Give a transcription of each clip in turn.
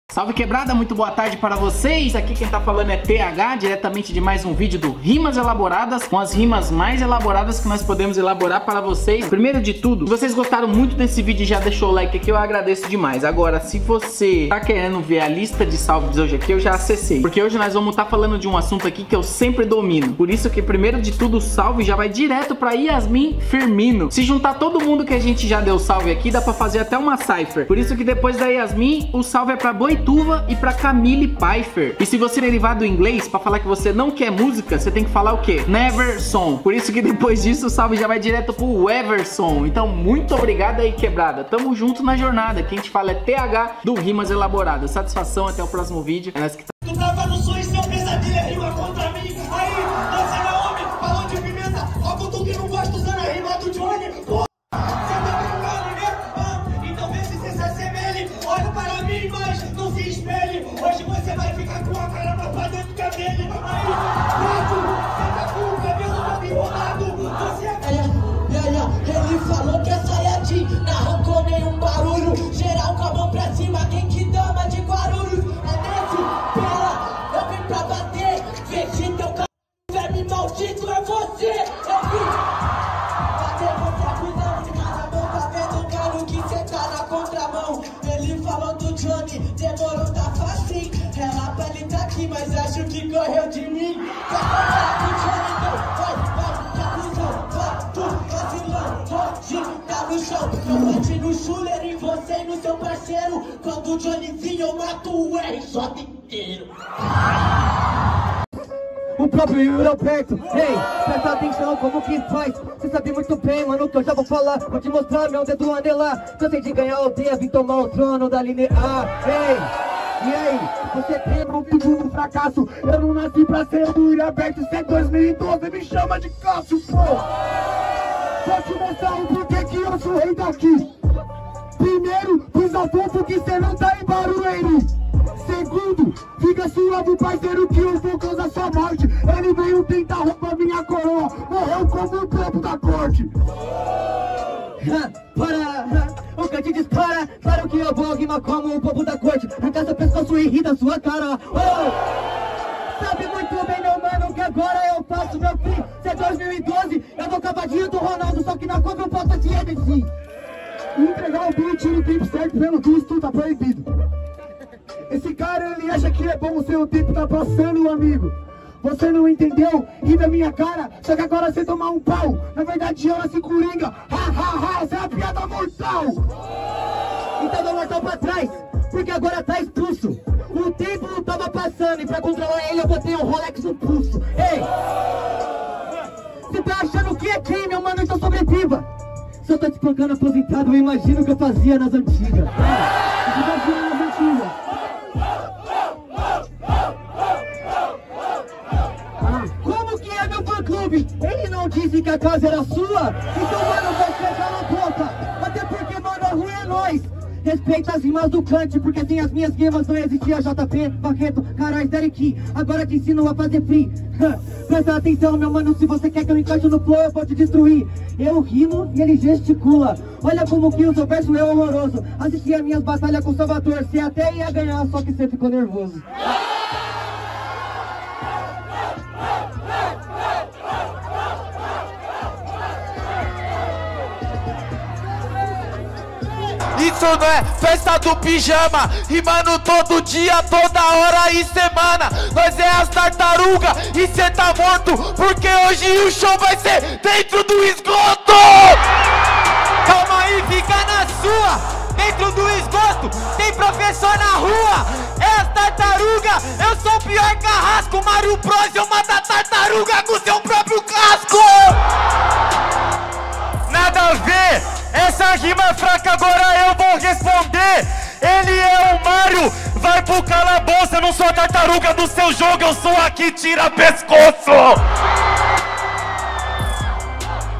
Salve quebrada, muito boa tarde para vocês. Aqui quem tá falando é TH, diretamente de mais um vídeo do Rimas Elaboradas, com as rimas mais elaboradas que nós podemos elaborar para vocês. Primeiro de tudo, se vocês gostaram muito desse vídeo e já deixou o like aqui, eu agradeço demais. Agora, se você tá querendo ver a lista de salves hoje aqui, eu já acessei, porque hoje nós vamos estar falando de um assunto aqui que eu sempre domino. Por isso que primeiro de tudo o salve já vai direto para Yasmin Firmino. Se juntar todo mundo que a gente já deu salve aqui, dá para fazer até uma cipher. Por isso que depois da Yasmin, o salve é para Boituva e pra Camille Pfeiffer. E se você derivar do inglês pra falar que você não quer música, você tem que falar o quê? Never song. Por isso que depois disso o salve já vai direto pro Everson. Então muito obrigado aí, quebrada. Tamo junto na jornada. Quem te fala é TH do Rimas Elaboradas. Satisfação, até o próximo vídeo. É nós que tá... Tu tava no sonho, seu pesadelo é rima contra mim. Aí, você não é homem, falou de pimenta. Ó, tu que não gosta usando a rima do Johnny. Porra, você tá brincando, né? Então vê se você se assemelhe. Olha para mim, mas não se espelhe. Hoje você vai ficar com a cara pra dentro do cabelo. Aí, gato, você tá com o cabelo todo enrolado. Você é... Ele falou que é Sayajin, não arrancou nenhum barulho. Geral com a mão pra cima, quem que dama de Guarulhos? É nesse, pera, eu vim pra bater. Vendi teu c... verme maldito, é você. Eu vim bater, você acusando de cada mão. Tá vendo, cara, que cê tá na contramão. Ele falou do Johnny, demorou, tá facinho. Ela pra ele tá aqui, mas acho que correu de mim. Vai falar do Johnny, não, que acusão. Vai, tu, vacilão, hoje tá no chão. Eu bati no Schuller em você e no seu parceiro. Quando o Johnny vinha, eu mato o R só inteiro. O próprio Europeito, ei, presta atenção como que faz. Cê sabe muito bem, mano, que eu já vou falar. Vou te mostrar meu dedo anelar. Cansei de ganhar aldeia, vim tomar o trono da linha A. Ei, e aí, você tem um tudo no fracasso. Eu não nasci pra ser o aberto. Se é 2012, me chama de Cássio, pô. Vou te mostrar o porquê que eu sou rei daqui. Primeiro, fiz a foto que cê não tá em Barueri. Segundo, fica suave, parceiro, que eu vou causar sua morte. Ele veio tentar roubar minha coroa, morreu como o topo da corte. O cante dispara, claro que eu vou rimar como o povo da corte. Arrancar seu pescoço e rir da sua cara. Sabe muito bem, meu mano, que agora eu faço meu fim. Se é 2012, eu dou cavadinho do Ronaldo, só que na conta eu posso te EDC. Entregar o beat no tempo certo, pelo visto, tá proibido. Esse cara, ele acha que é bom, o seu tempo tá passando, amigo. Você não entendeu? Ri da minha cara, só que agora você tomar um pau. Na verdade, eu nasci coringa. Ha, essa é a piada mortal. Então dá mortal pra trás, porque agora tá expulso. O tempo tava passando e pra controlar ele eu botei um Rolex no pulso. Ei! Você tá achando que é quem, meu mano? Então sobreviva. Se eu tô te espancando aposentado, eu imagino o que eu fazia nas antigas. Como que é meu fã-clube? Ele não disse que a casa era sua? Então, mano, vai pegar na boca. Até porque, mano, a rua é nós. Respeita as rimas do Kant, porque sem as minhas rimas não existia JP, Barreto, Carais, Derek. Agora te ensino a fazer free. Presta atenção, meu mano, se você quer que eu encaixe no flow, eu vou te destruir. Eu rimo e ele gesticula. Olha como que o seu verso é horroroso. Assisti as minhas batalhas com o Salvador, você até ia ganhar, só que você ficou nervoso. Isso não é festa do pijama, rimando todo dia, toda hora e semana. Nós é as tartaruga e cê tá morto, porque hoje o show vai ser dentro do esgoto. Calma aí, fica na sua. Dentro do esgoto, tem professor na rua. É as tartaruga, eu sou o pior carrasco. Mario Bros, eu mato a tartaruga com seu próprio casco. Nada a ver, essa rima é fraca, agora eu vou responder. Ele é o Mario, vai pro calabouço. Eu não sou a tartaruga do seu jogo, eu sou a que tira pescoço.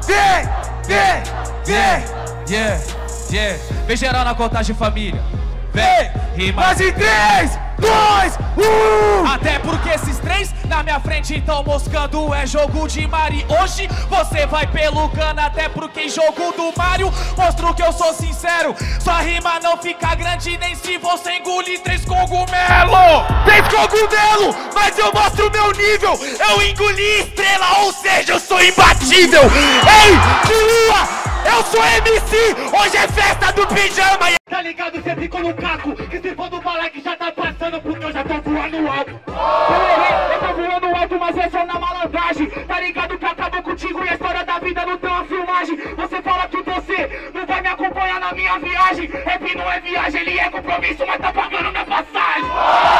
Vem, yeah. Vem geral na contagem, família. vem, rimas em 3, 2, 1. Até porque esses três na minha frente estão moscando. É jogo de Mari. Hoje você vai pelo cano. Até porque em jogo do Mario mostro que eu sou sincero. Sua rima não fica grande nem se você engolir 3 cogumelo. 3 cogumelo, mas eu mostro meu nível. Eu engoli estrela, ou seja, eu sou imbatível. Ei, de lua! Eu sou MC, hoje é festa do pijama. Tá ligado, cê ficou no caco. Que se for do balaque já tá passando, porque eu já tô voando alto. Eu tô voando alto, mas é só na malandragem. Tá ligado que acabou contigo e a história da vida não tem uma filmagem. Você fala que você não vai me acompanhar na minha viagem. Rap não é viagem, ele é compromisso, mas tá pagando minha passagem.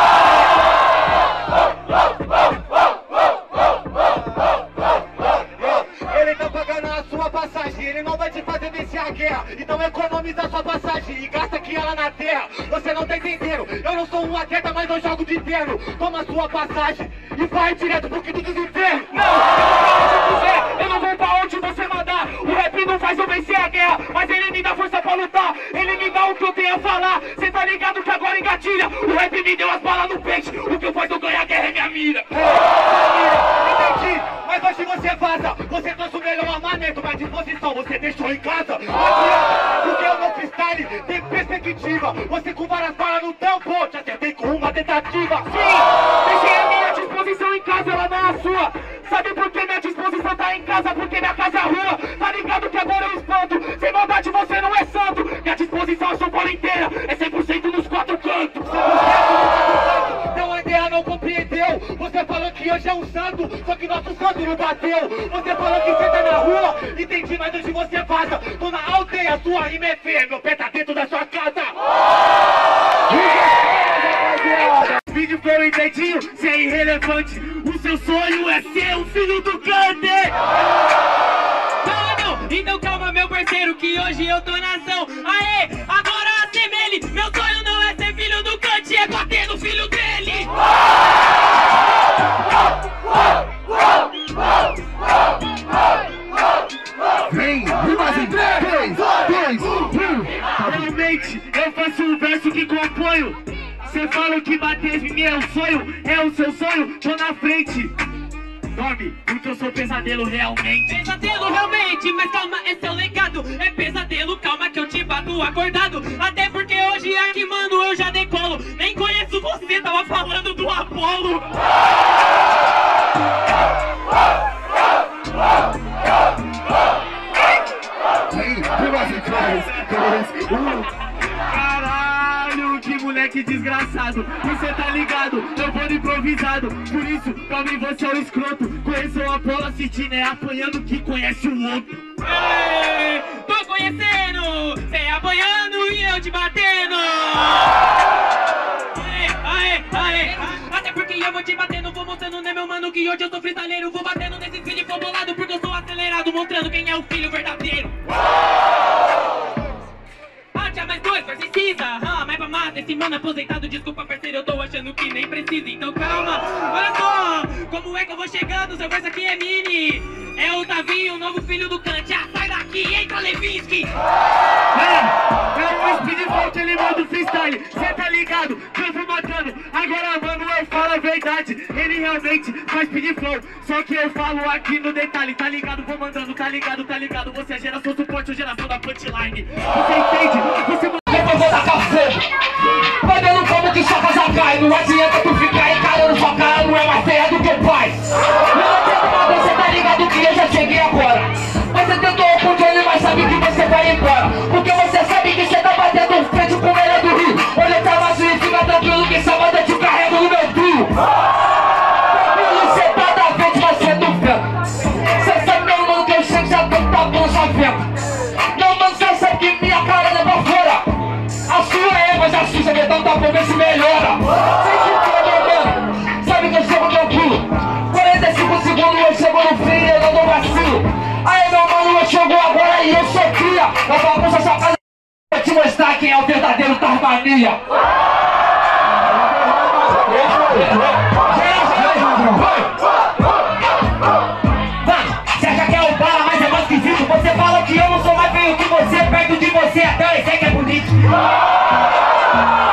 Ele tá pagando a sua passagem, ele não vai te fazer vencer a guerra. Então economiza sua passagem e gasta aqui ela na terra. Você não tá entendendo, eu não sou um atleta, mas eu jogo de terno. Toma sua passagem e vai direto pro quinto dos infernos. Não, eu não vou pra onde você mandar. O rap não faz eu vencer a guerra, mas ele me dá força pra lutar. Ele me dá o que eu tenho a falar. Cê tá ligado que agora engatilha. O rap me deu as balas no peito. O que faz eu ganhar a guerra é minha mira. Entendi, mas hoje você vaza. Você trouxe o melhor armamento, mas disposição você deixou em casa. Não adianta, porque o meu freestyle tem perspectiva. Você com várias balas no tampo, te acertei com uma tentativa. Sim, deixei a minha disposição em casa, ela não é a sua. Sabe por que minha disposição tá em casa? Porque minha casa é rua. Tá ligado que agora eu espanto. Sem maldade você não é santo. Minha disposição é São Paulo inteira. É 100% nos 4 cantos. 100% nos 4 cantos. Então a ideia não compreendeu. Você falou que hoje é um santo, só que nosso santo não bateu. Você falou que você tá na rua, entendi, mas hoje você vaza. Tô na aldeia, sua rima é feia, meu pé tá dentro da sua casa. Vídeo foi um dedinho, cê é irrelevante. O seu sonho é ser um filho do Gandhi. Não, então calma meu parceiro, que hoje eu tô na ação. Aê, agora assemelhe, meu sonho não é ser filho do Gandhi, é bater no filho dele. Vem, rimas em 3, 2, 1. Realmente, eu faço um verso que componho. Cê fala que bater em mim é um sonho, é o seu sonho, tô na frente. Dorme, porque eu sou pesadelo realmente. Pesadelo realmente, mas calma, é seu legado. É pesadelo, calma que eu te bato acordado. Até porque hoje aqui, mano, eu já decolo. Nem conheço você, tava falando do Apolo. Vem, rimas em 3, 2, 1. Caralho, que moleque desgraçado. Você tá ligado, eu vou no improvisado. Por isso, pra mim você é o escroto. Conheço o Apolo assistindo, é apanhando que conhece o outro. Ei, tô conhecendo, cê apanhando e eu te batendo. Aê, até porque eu vou te batendo, vou mostrando, né meu mano, que hoje eu sou freestyleiro. Vou batendo nesse filho for bolado, porque eu sou acelerado, mostrando quem é o filho verdadeiro. Tinha mais 2, força incisa. Mas pra mata, esse mano aposentado. Desculpa, parceiro, eu tô achando que nem precisa. Então calma, olha só. Como é que eu vou chegando? Seu verso aqui é mini. É o Tavinho, o novo filho do Kant. Sai daqui, entra Levinsky. É o Speed Fault, ele manda o freestyle. Cê tá ligado? Que eu vou matando. Agora, mano, eu falo a verdade. Ele realmente faz speed flow. Só que eu falo aqui no detalhe. Tá ligado? Vou mandando, tá ligado, tá ligado. Você é geração suporte ou geração da punchline. Você entende? Você Eu vou tacar fogo. Vai dando como que sua casa cai. Não adianta tu ficar encarando sua cara. Não é mais feia do que pai. Não adianta nada, você tá ligado que eu já cheguei agora. Mas você tentou o controle, mas sabe que você vai embora. Porque você sabe que você tá batendo frente com o melhor do Rio. Olha, tá vazio e fica tranquilo que essa banda te carrega no meu trio. Tranquilo, você tá da frente, mas você do vento. Você sabe, meu mano, que eu sei que já tô tá bom, já vendo. Meu mano, você sabe que minha cara é pra fora. A sua é, mas a sua vai dar um tapão, ver se melhora. Sei que tu é meu mano, sabe que eu chego tranquilo. 45 segundos eu chego no fim, eu não dou vacilo. Aí meu mano, eu chego agora e eu sou cria. Na bagunça sua casa, vou te mostrar quem é o verdadeiro Tasmania. Você acha que é o bala, mas é mais esquisito. Você fala que eu não sou mais feio que você, perto de você até o que é bonito.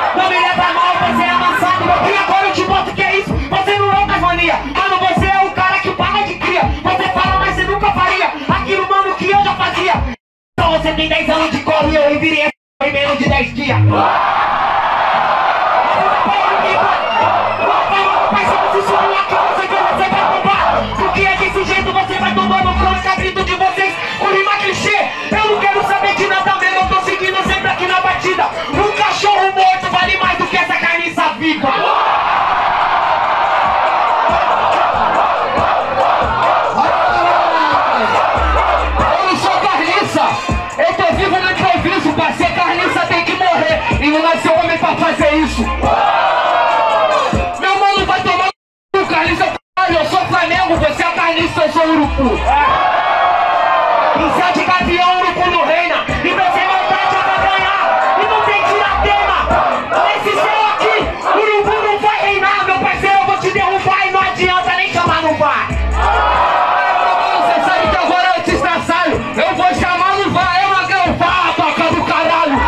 sou urubu. E se é de gavião, urubu não reina. E você maldade é pra ganhar. E não tem tiratema. Esse céu aqui, urubu não vai reinar, meu parceiro. Eu vou te derrubar e não adianta nem chamar no VAR. Você sabe que agora eu te estraçalho. Eu vou chamar no VAR, é uma gambá, toca do caralho.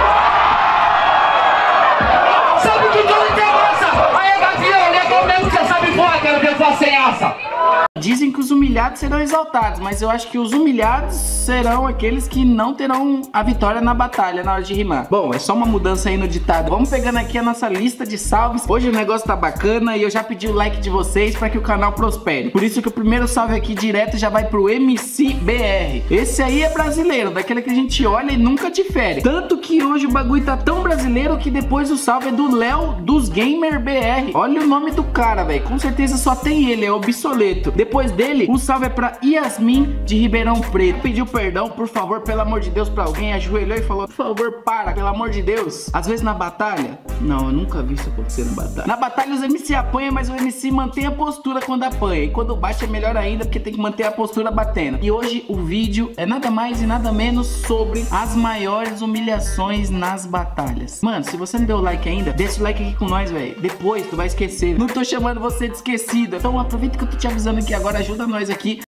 Sabe que tudo tem massa? Aí, gavião, legal mesmo que você sabe voar, quero ver voar sem asa. Dizem que os humilhados serão exaltados, mas eu acho que os humilhados serão aqueles que não terão a vitória na batalha na hora de rimar. Bom, é só uma mudança aí no ditado. Vamos pegando aqui a nossa lista de salves. Hoje o negócio tá bacana e eu já pedi o like de vocês para que o canal prospere. Por isso que o primeiro salve aqui direto já vai pro MCBR. Esse aí é brasileiro, daquele que a gente olha e nunca difere. Tanto que hoje o bagulho tá tão brasileiro que depois o salve é do Léo dos Gamer BR. Olha o nome do cara, velho. Com certeza só tem ele, é obsoleto. Depois dele, o salve é pra Yasmin de Ribeirão Preto. Pediu perdão, por favor, pelo amor de Deus, pra alguém, ajoelhou e falou: por favor, para, pelo amor de Deus. Às vezes na batalha, não, eu nunca vi isso acontecer na batalha. Na batalha os MC apanham, mas o MC mantém a postura quando apanha. E quando bate é melhor ainda, porque tem que manter a postura batendo. E hoje o vídeo é nada mais e nada menos sobre as maiores humilhações nas batalhas. Mano, se você não deu like ainda, deixa o like aqui com nós, velho. Depois tu vai esquecer. Não tô chamando você de esquecida. Então aproveita que eu tô te avisando aqui agora, ajuda nós aqui.